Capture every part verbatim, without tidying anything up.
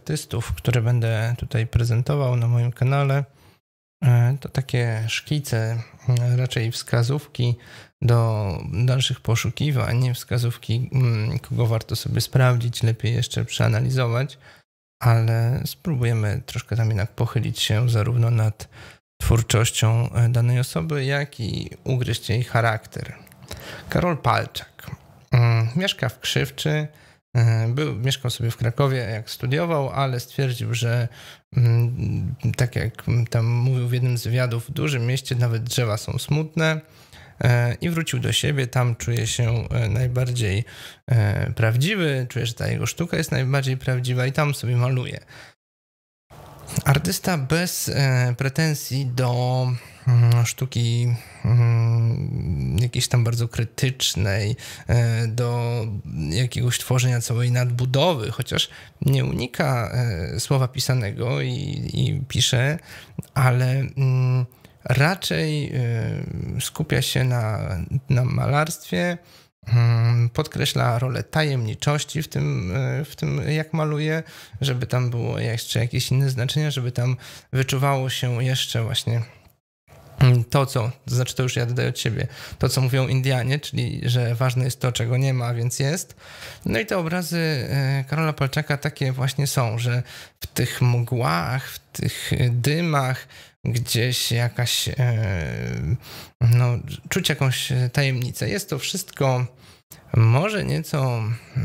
artystów, które będę tutaj prezentował na moim kanale, to takie szkice, raczej wskazówki do dalszych poszukiwań, wskazówki, kogo warto sobie sprawdzić, lepiej jeszcze przeanalizować, ale spróbujemy troszkę tam jednak pochylić się zarówno nad twórczością danej osoby, jak i ugryźć jej charakter. Karol Palczak mieszka w Krzywczy. Był, mieszkał sobie w Krakowie, jak studiował, ale stwierdził, że tak jak tam mówił w jednym z wywiadów, w dużym mieście nawet drzewa są smutne i wrócił do siebie. Tam czuje się najbardziej prawdziwy, czuje, że ta jego sztuka jest najbardziej prawdziwa i tam sobie maluje. Artysta bez pretensji do sztuki jakiejś tam bardzo krytycznej, do jakiegoś tworzenia całej nadbudowy, chociaż nie unika słowa pisanego i, i pisze, ale raczej skupia się na, na malarstwie, podkreśla rolę tajemniczości w tym, w tym, jak maluje, żeby tam było jeszcze jakieś inne znaczenia, żeby tam wyczuwało się jeszcze właśnie to, co, to znaczy to już ja dodaję od siebie, to, co mówią Indianie, czyli, że ważne jest to, czego nie ma, więc jest. No i te obrazy Karola Palczaka takie właśnie są, że w tych mgłach, w tych dymach gdzieś jakaś, no, czuć jakąś tajemnicę. Jest to wszystko może nieco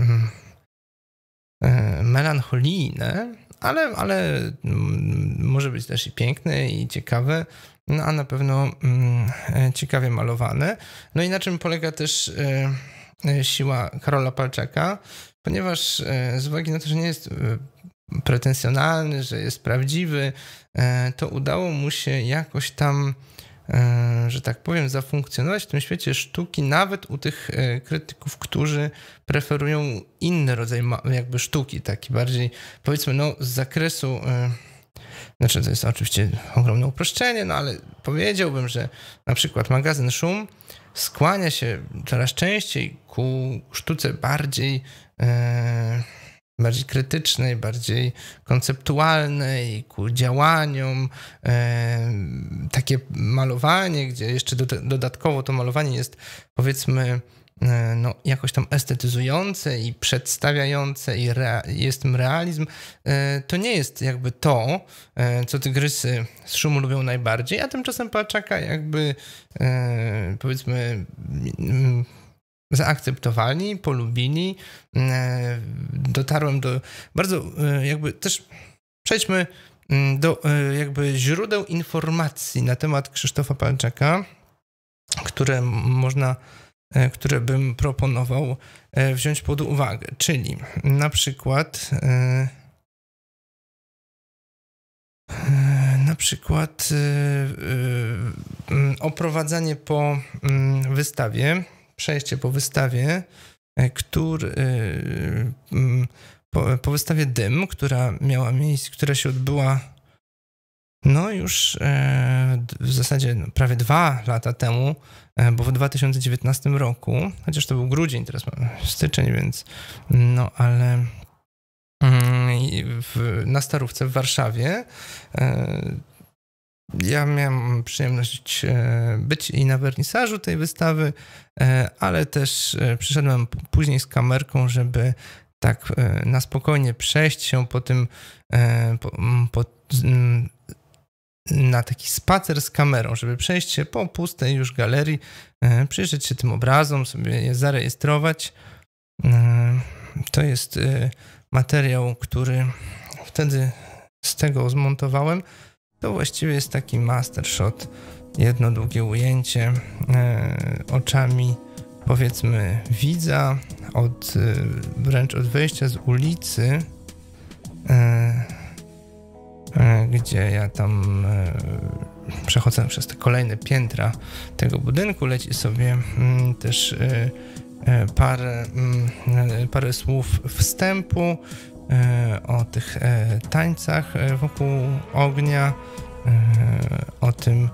melancholijne, ale, ale może być też i piękne i ciekawe, no a na pewno ciekawie malowane. No i na czym polega też siła Karola Palczaka, ponieważ z uwagi na to, że nie jest pretensjonalny, że jest prawdziwy, to udało mu się jakoś tam, że tak powiem, zafunkcjonować w tym świecie sztuki, nawet u tych krytyków, którzy preferują inny rodzaj jakby sztuki, taki bardziej, powiedzmy, no z zakresu, znaczy to jest oczywiście ogromne uproszczenie, no ale powiedziałbym, że na przykład magazyn Szum skłania się coraz częściej ku sztuce bardziej bardziej krytycznej, bardziej konceptualnej, ku działaniom. E, takie malowanie, gdzie jeszcze do, dodatkowo to malowanie jest, powiedzmy, e, no, jakoś tam estetyzujące i przedstawiające i rea, jest tym realizm. E, to nie jest jakby to, e, co tygrysy z Szumu lubią najbardziej, a tymczasem Palczaka jakby e, powiedzmy m, zaakceptowali, polubili. Dotarłem do bardzo jakby też przejdźmy do jakby źródeł informacji na temat Krzysztofa Palczaka, które można, które bym proponował wziąć pod uwagę, czyli na przykład na przykład oprowadzanie po wystawie, przejście po wystawie, który, po, po wystawie Dym, która miała miejsce, która się odbyła no już w zasadzie prawie dwa lata temu, bo w dwa tysiące dziewiętnastym roku, chociaż to był grudzień, teraz mamy styczeń, więc no ale w, na Starówce w Warszawie. Ja miałem przyjemność być i na wernisażu tej wystawy, ale też przyszedłem później z kamerką, żeby tak na spokojnie przejść się po tym, po, po, na taki spacer z kamerą, żeby przejść się po pustej już galerii, przyjrzeć się tym obrazom, sobie je zarejestrować. To jest materiał, który wtedy z tego zmontowałem. To właściwie jest taki master shot, jedno długie ujęcie e, oczami, powiedzmy, widza, od, e, wręcz od wejścia z ulicy, e, e, gdzie ja tam e, przechodzę przez te kolejne piętra tego budynku, leci sobie m, też e, e, parę, m, parę słów wstępu o tych tańcach wokół ognia, o tym,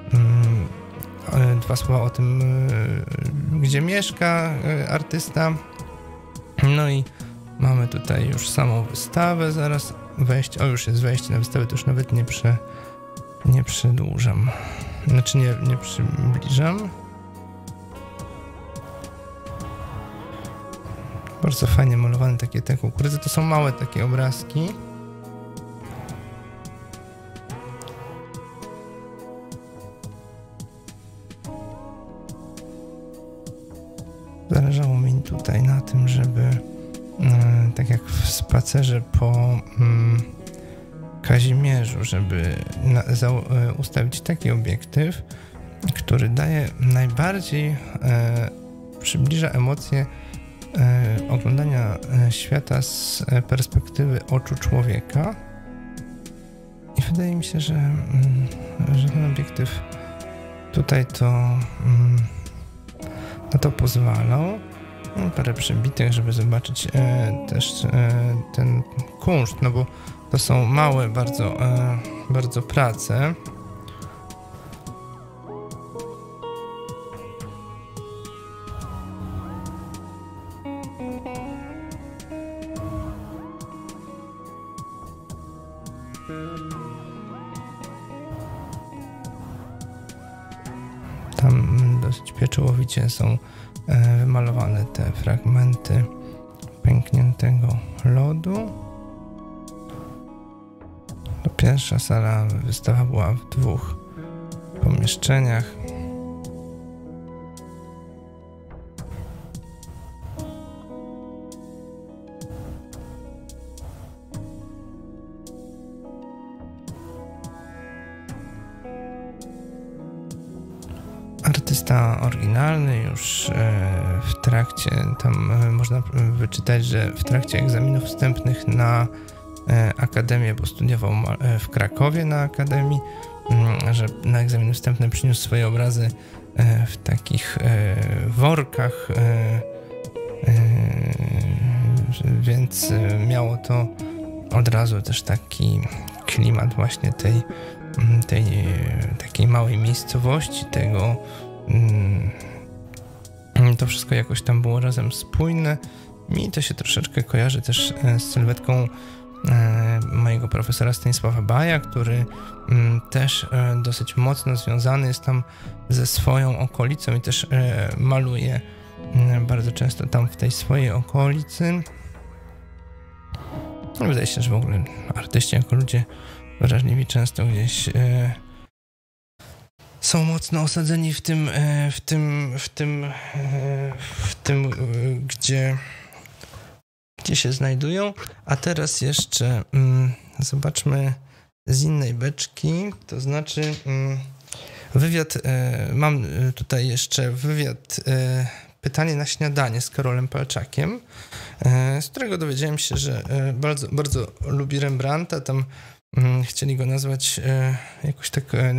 dwa słowa o tym, gdzie mieszka artysta. No i mamy tutaj już samą wystawę, zaraz wejście. O, już jest wejście na wystawę, to już nawet nie, prze, nie przedłużam. Znaczy nie, nie przybliżam. Bardzo fajnie malowane takie te kukurydzy. To są małe takie obrazki. Zależało mi tutaj na tym, żeby e, tak jak w spacerze po mm, Kazimierzu, żeby na, za, e, ustawić taki obiektyw, który daje najbardziej, e, przybliża emocje e, oglądania e, świata z e, perspektywy oczu człowieka. I wydaje mi się, że, mm, że ten obiektyw tutaj to mm, na to pozwalał. No, parę przebitek, żeby zobaczyć e, też e, ten kunszt, no bo to są małe bardzo, e, bardzo prace. Tam dosyć pieczołowicie są e, wymalowane te fragmenty pękniętego lodu. To pierwsza sala, wystawa była w dwóch pomieszczeniach. Artysta oryginalny już w trakcie, tam można wyczytać, że w trakcie egzaminów wstępnych na Akademię, bo studiował w Krakowie na Akademii, że na egzaminy wstępne przyniósł swoje obrazy w takich workach, więc miało to od razu też taki klimat właśnie tej tej takiej małej miejscowości, tego to wszystko jakoś tam było razem spójne. Mi to się troszeczkę kojarzy też z sylwetką mojego profesora Stanisława Baja, który też dosyć mocno związany jest tam ze swoją okolicą i też maluje bardzo często tam w tej swojej okolicy. Wydaje się, że w ogóle artyści jako ludzie wrażliwi często gdzieś e, są mocno osadzeni w tym, e, w tym, w tym, e, w tym, e, gdzie, gdzie się znajdują. A teraz jeszcze mm, zobaczmy z innej beczki, to znaczy mm, wywiad, e, mam tutaj jeszcze wywiad, e, pytanie na śniadanie z Karolem Palczakiem, e, z którego dowiedziałem się, że e, bardzo, bardzo lubi Rembrandta. Tam chcieli go nazwać e, jakoś tak e,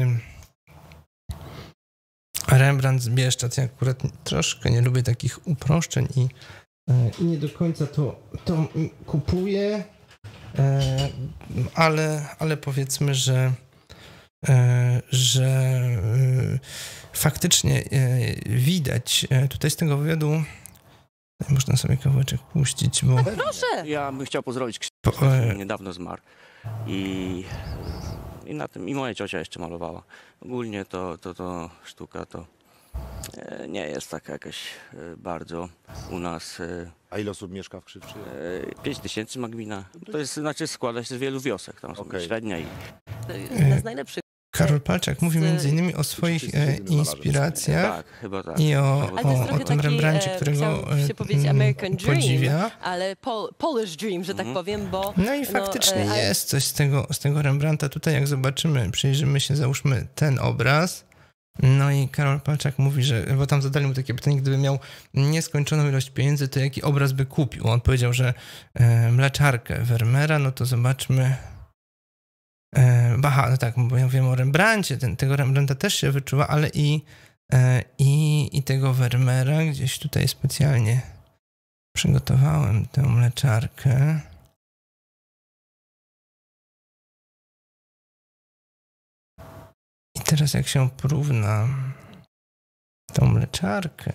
Rembrandt z Bieszczad. Ja akurat troszkę nie lubię takich uproszczeń i, e, i nie do końca to, to kupuję, e, ale, ale powiedzmy, że, e, że e, faktycznie e, widać e, tutaj z tego wywiadu, można sobie kawałeczek puścić, bo... Proszę! Ja bym chciał pozdrowić Krzysztofa, który niedawno zmarł. I, I na tym, i moja ciocia jeszcze malowała. Ogólnie to, to, to sztuka to e, nie jest taka jakaś e, bardzo u nas. E, A ile osób mieszka w Krzywczy? e, Pięć tysięcy ma gmina. To jest, znaczy składa się z wielu wiosek, tam są Okej. średnia i... Jedna z najlepszych. Karol Palczak mówi między innymi o swoich e, inspiracjach Tak, chyba tak. i o, Ale to jest o, o trochę tym taki, Rembrandcie, e, którego chciałam się powiedzieć e, American Dream, podziwia. ale Pol Polish Dream, że tak powiem, bo... No i faktycznie no, e, jest coś z tego, z tego Rembrandta. Tutaj jak zobaczymy, przyjrzymy się, załóżmy ten obraz. No i Karol Palczak mówi, że, bo tam zadali mu takie pytanie, gdyby miał nieskończoną ilość pieniędzy, to jaki obraz by kupił? On powiedział, że e, mleczarkę Vermeera, no to zobaczmy... Aha, no tak, bo ja wiem o Rembrandcie, ten, tego Rembrandta też się wyczuwa, ale i, i, i tego Vermeera gdzieś tutaj specjalnie przygotowałem tę mleczarkę. I teraz jak się porówna tą mleczarkę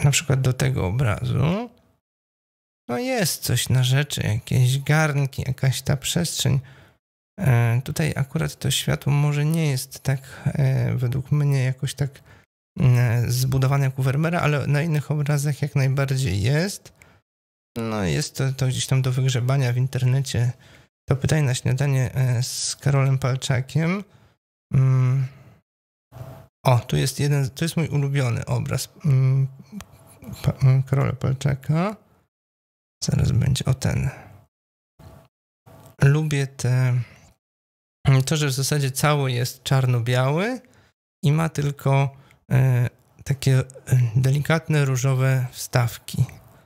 na przykład do tego obrazu, no jest coś na rzeczy, jakieś garnki, jakaś ta przestrzeń. Tutaj akurat to światło może nie jest tak, według mnie, jakoś tak zbudowane jak u Vermeera, ale na innych obrazach jak najbardziej jest. No jest to, to gdzieś tam do wygrzebania w internecie. To pytanie na śniadanie z Karolem Palczakiem. O, tu jest jeden, to jest mój ulubiony obraz Karola Palczaka. Zaraz będzie, o ten. Lubię te, to, że w zasadzie cały jest czarno-biały i ma tylko e, takie delikatne różowe wstawki.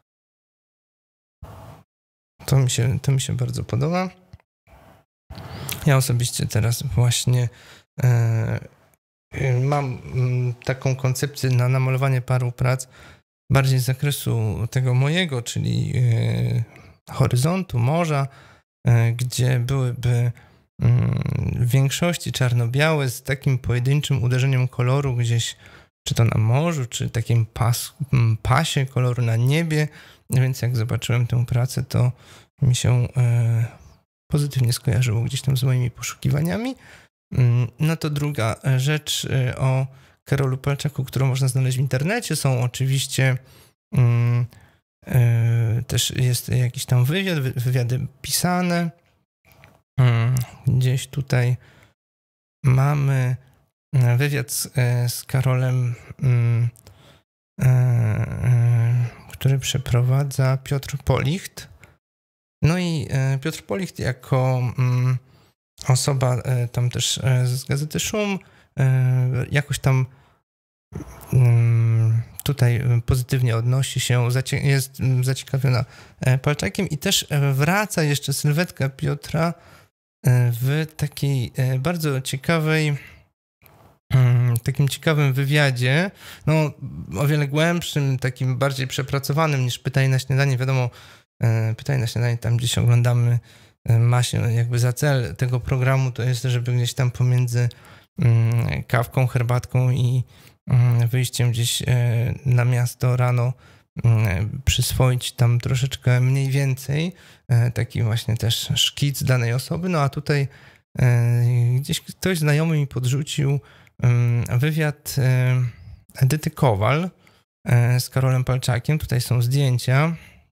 To mi się, to mi się bardzo podoba. Ja osobiście teraz właśnie e, mam taką koncepcję na namalowanie paru prac bardziej z zakresu tego mojego, czyli e, horyzontu, morza, e, gdzie byłyby w większości czarno-białe z takim pojedynczym uderzeniem koloru gdzieś, czy to na morzu, czy takim pas, pasie koloru na niebie, więc jak zobaczyłem tę pracę, to mi się e, pozytywnie skojarzyło gdzieś tam z moimi poszukiwaniami. No to druga rzecz o Karolu Palczaku, którą można znaleźć w internecie, są oczywiście mm, e, też jest jakiś tam wywiad, wywiady pisane. Gdzieś tutaj mamy wywiad z, z Karolem, który przeprowadza Piotr Policht. No i Piotr Policht jako osoba tam też z Gazety Szum jakoś tam tutaj pozytywnie odnosi się, jest zaciekawiona Palczakiem i też wraca jeszcze sylwetka Piotra w takiej bardzo ciekawej, takim ciekawym wywiadzie, no o wiele głębszym, takim bardziej przepracowanym niż Pytanie na śniadanie. Wiadomo, Pytanie na śniadanie tam gdzieś oglądamy, ma się jakby za cel tego programu, to jest, żeby gdzieś tam pomiędzy kawką, herbatką i wyjściem gdzieś na miasto rano przyswoić tam troszeczkę mniej więcej, taki właśnie też szkic danej osoby. No a tutaj gdzieś ktoś znajomy mi podrzucił wywiad Edyty Kowal z Karolem Palczakiem. Tutaj są zdjęcia.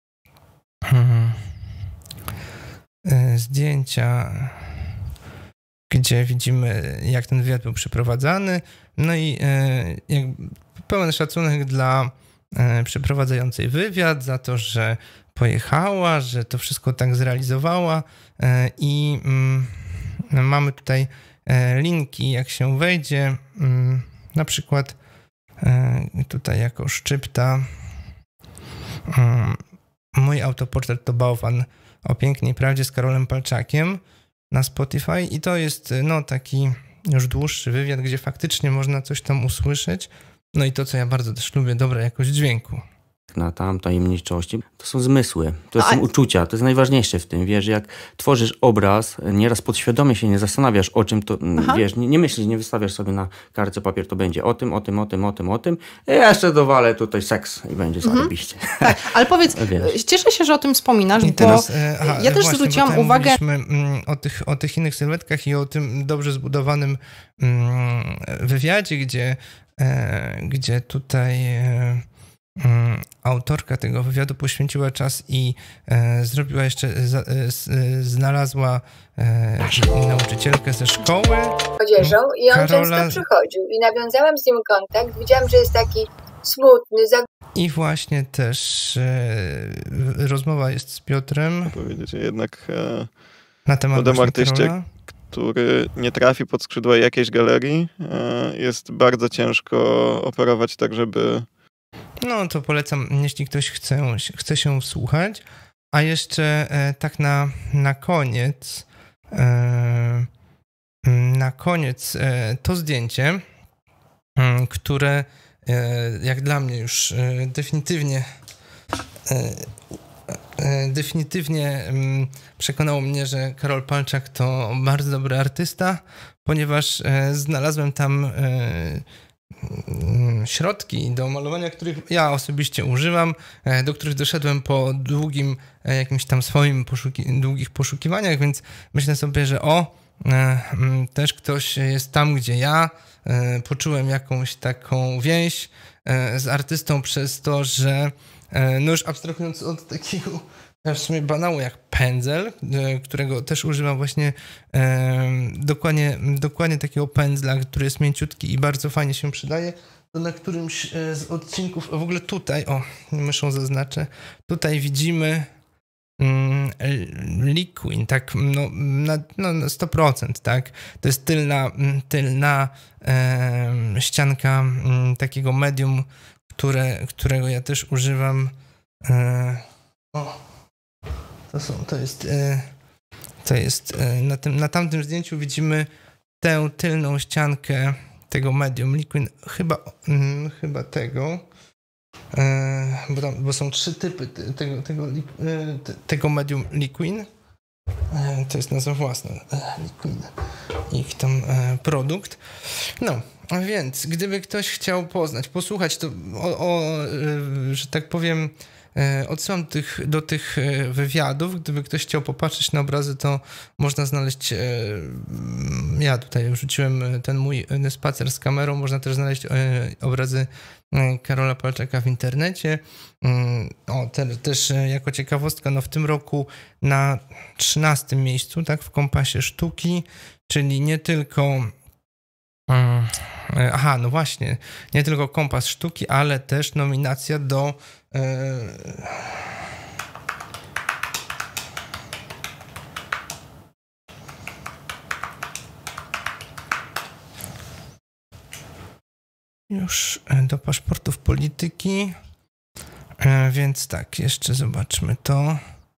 Zdjęcia, gdzie widzimy, jak ten wywiad był przeprowadzany. No i jak pełen szacunek dla przeprowadzającej wywiad, za to, że pojechała, że to wszystko tak zrealizowała i mamy tutaj linki, jak się wejdzie, na przykład tutaj jako szczypta mój autoportret to bałwan o pięknej prawdzie z Karolem Palczakiem na Spotify i to jest no taki już dłuższy wywiad, gdzie faktycznie można coś tam usłyszeć. No i to, co ja bardzo też lubię, dobra jakość dźwięku. Na tam tajemniczości, to są zmysły, to no, są a... uczucia, to jest najważniejsze w tym, wiesz, jak tworzysz obraz, nieraz podświadomie się nie zastanawiasz o czym to, Aha. wiesz, nie, nie myślisz, nie wystawiasz sobie na kartce papier, to będzie o tym, o tym, o tym, o tym, o tym, i jeszcze dowalę tutaj seks i będzie mhm. zarobiście. Tak, ale powiedz, cieszę się, że o tym wspominasz, I teraz, bo e, aha, ja też właśnie, zwróciłam uwagę... Mówiliśmy o tych, o tych innych sylwetkach i o tym dobrze zbudowanym mm, wywiadzie, gdzie, e, gdzie tutaj... E, autorka tego wywiadu poświęciła czas i e, zrobiła jeszcze, za, e, znalazła e, nauczycielkę ze szkoły. Odzieżą i on Karola... często przychodził i nawiązałam z nim kontakt. Widziałam, że jest taki smutny. Zag... I właśnie też e, rozmowa jest z Piotrem. Powiedzieć, jednak e, na temat artyście, który nie trafi pod skrzydła jakiejś galerii, e, jest bardzo ciężko operować tak, żeby No to polecam, jeśli ktoś chce, chce się wsłuchać. A jeszcze e, tak na, na koniec, e, na koniec e, to zdjęcie, e, które e, jak dla mnie już e, definitywnie e, e, definitywnie e, przekonało mnie, że Karol Palczak to bardzo dobry artysta, ponieważ e, znalazłem tam e, środki do malowania, których ja osobiście używam, do których doszedłem po długim jakimś tam swoim poszuki- długich poszukiwaniach, więc myślę sobie, że o, też ktoś jest tam, gdzie ja, poczułem jakąś taką więź z artystą przez to, że no już abstrahując od takiego w sumie banału jak pędzel, którego też używam właśnie dokładnie, dokładnie takiego pędzla, który jest mięciutki i bardzo fajnie się przydaje, to na którymś z odcinków, w ogóle tutaj, o, myszą zaznaczę, tutaj widzimy Liquin, tak, no, na, no, na sto procent, tak, to jest tylna, tylna e, ścianka m, takiego medium, które, którego ja też używam. E, o, to są, to jest, e, to jest e, na tym, na tamtym zdjęciu widzimy tę tylną ściankę tego medium Liquin, chyba, mm, chyba tego. Bo, tam, bo są trzy typy tego, tego, tego medium Liquin. To jest nazwa własna. Liquin. Ich tam produkt. No, a więc gdyby ktoś chciał poznać, posłuchać, to o, o że tak powiem, odsyłam tych, do tych wywiadów. Gdyby ktoś chciał popatrzeć na obrazy, to można znaleźć, ja tutaj wrzuciłem ten mój spacer z kamerą, można też znaleźć obrazy Karola Palczaka w internecie. O, te, też jako ciekawostka, no w tym roku na trzynastym miejscu, tak, w kompasie sztuki, czyli nie tylko aha, no właśnie, nie tylko kompas sztuki, ale też nominacja do już do paszportów polityki, więc tak, jeszcze zobaczmy to.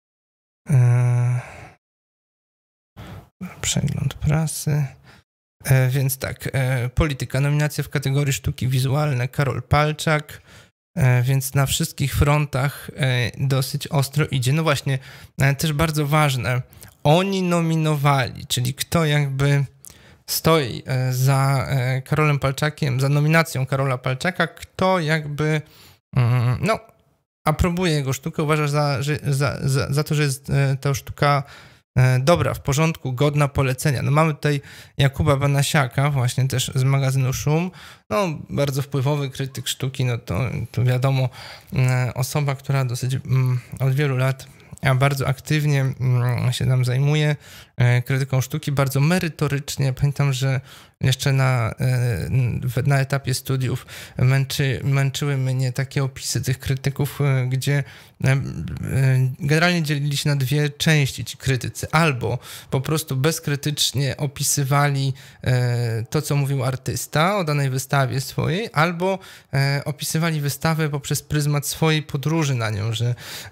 Przegląd prasy. Więc tak, polityka, nominacja w kategorii sztuki wizualne Karol Palczak, więc na wszystkich frontach dosyć ostro idzie. No właśnie, też bardzo ważne, oni nominowali, czyli kto jakby stoi za Karolem Palczakiem, za nominacją Karola Palczaka, kto jakby no, aprobuje jego sztukę, uważa za, że, za, za, za to, że jest ta sztuka dobra, w porządku, godna polecenia. No mamy tutaj Jakuba Banasiaka, właśnie też z magazynu Szum, no bardzo wpływowy krytyk sztuki, no to, to wiadomo, osoba, która dosyć od wielu lat a bardzo aktywnie się tam zajmuje krytyką sztuki, bardzo merytorycznie. Pamiętam, że jeszcze na, na etapie studiów męczy, męczyły mnie takie opisy tych krytyków, gdzie generalnie dzielili się na dwie części ci krytycy. Albo po prostu bezkrytycznie opisywali to, co mówił artysta o danej wystawie swojej, albo opisywali wystawę poprzez pryzmat swojej podróży na nią, że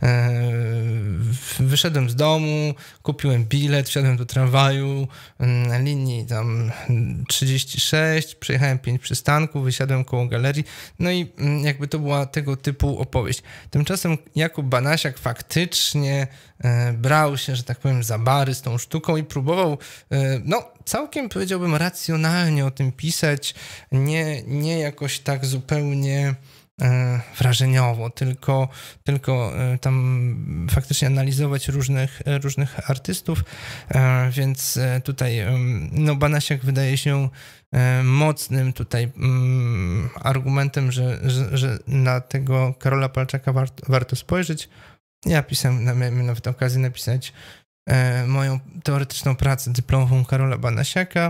wyszedłem z domu, kupiłem bilet, wsiadłem do tramwaju linii tam trzydzieści sześć, przejechałem pięć przystanków, wysiadłem koło galerii, no i jakby to była tego typu opowieść. Tymczasem Jakub Banasiak faktycznie brał się, że tak powiem, za bary z tą sztuką i próbował, no całkiem powiedziałbym racjonalnie o tym pisać, nie, nie jakoś tak zupełnie wrażeniowo, tylko, tylko tam faktycznie analizować różnych, różnych artystów, więc tutaj no Banasiak wydaje się mocnym tutaj argumentem, że, że, że na tego Karola Palczaka warto, warto spojrzeć. Ja pisałem, miałem nawet okazję napisać moją teoretyczną pracę dyplomową Karola Banasiaka,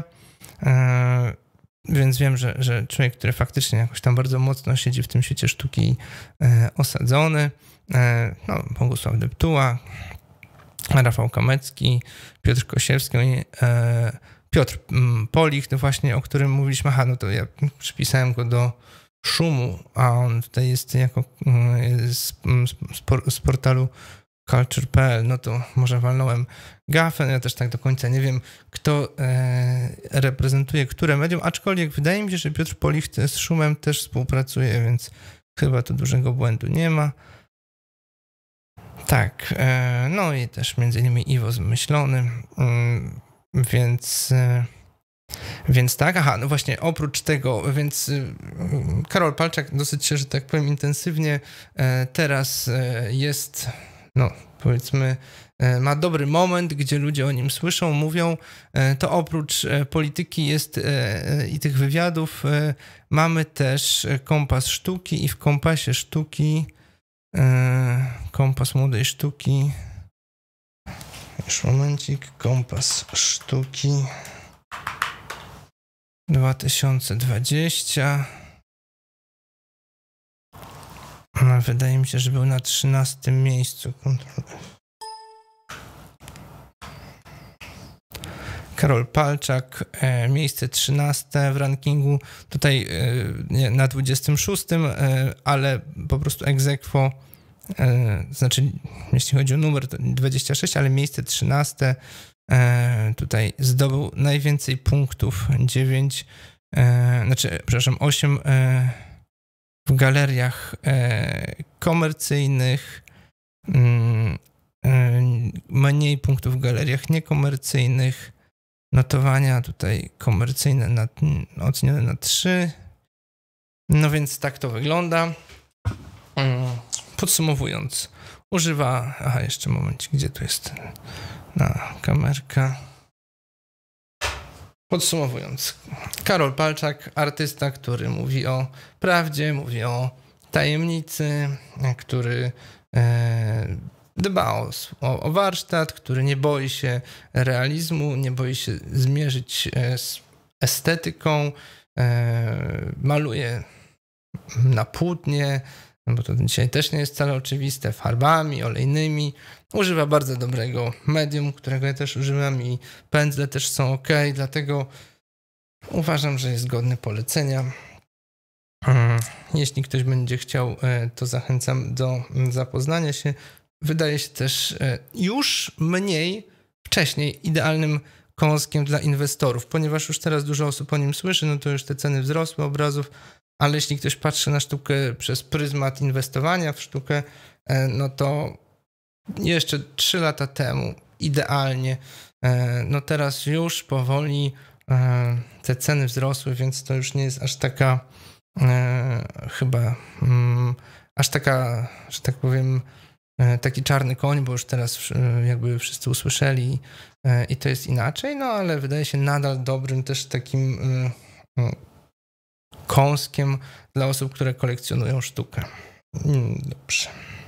więc wiem, że, że człowiek, który faktycznie jakoś tam bardzo mocno siedzi w tym świecie sztuki e, osadzony, e, no, Bogusław Deptuła, Rafał Kamecki, Piotr Kosiewski, e, Piotr Polich, to właśnie, o którym mówiliśmy, aha, no to ja przypisałem go do Szumu, a on tutaj jest jako e, z, z, z portalu culture kropka p l, no to może walnąłem gafę, ja też tak do końca nie wiem, kto e, reprezentuje które medium, aczkolwiek wydaje mi się, że Piotr Polich z Szumem też współpracuje, więc chyba tu dużego błędu nie ma. Tak, e, no i też między innymi Iwo Zmyślony, mm, więc, e, Więc tak, aha, no właśnie, oprócz tego, więc Karol Palczak dosyć się, że tak powiem, intensywnie teraz jest, no powiedzmy, ma dobry moment, gdzie ludzie o nim słyszą, mówią, to oprócz polityki jest i tych wywiadów mamy też Kompas Sztuki i w Kompasie Sztuki, Kompas Młodej Sztuki, już momencik, Kompas Sztuki dwa tysiące dwadzieścia. No, wydaje mi się, że był na trzynastym miejscu. Karol Palczak, e, miejsce trzynaste w rankingu, tutaj e, nie, na dwudziestym szóstym, e, ale po prostu ex aequo, e, znaczy jeśli chodzi o numer to dwadzieścia sześć, ale miejsce trzynaste, e, tutaj zdobył najwięcej punktów, dziewięć, e, znaczy, przepraszam, osiem e, w galeriach e, komercyjnych, mm, e, mniej punktów w galeriach niekomercyjnych, notowania tutaj komercyjne na, ocenione na trzy. No więc tak to wygląda. Podsumowując, używa... Aha, jeszcze momencik, gdzie tu jest na kamerka. Podsumowując, Karol Palczak, artysta, który mówi o prawdzie, mówi o tajemnicy, który e, dba o, o, o warsztat, który nie boi się realizmu, nie boi się zmierzyć z estetyką, e, maluje na płótnie, bo to dzisiaj też nie jest wcale oczywiste, farbami olejnymi. Używa bardzo dobrego medium, którego ja też używam i pędzle też są ok, dlatego uważam, że jest godny polecenia. Jeśli ktoś będzie chciał, to zachęcam do zapoznania się. Wydaje się też już mniej wcześniej idealnym kąskiem dla inwestorów, ponieważ już teraz dużo osób o nim słyszy, no to już te ceny wzrosły obrazów, ale jeśli ktoś patrzy na sztukę przez pryzmat inwestowania w sztukę, no to jeszcze trzy lata temu idealnie, no teraz już powoli te ceny wzrosły, więc to już nie jest aż taka chyba aż taka, że tak powiem, taki czarny koń, bo już teraz jakby wszyscy usłyszeli i to jest inaczej, no ale wydaje się nadal dobrym też takim kąskiem dla osób, które kolekcjonują sztukę. Dobrze.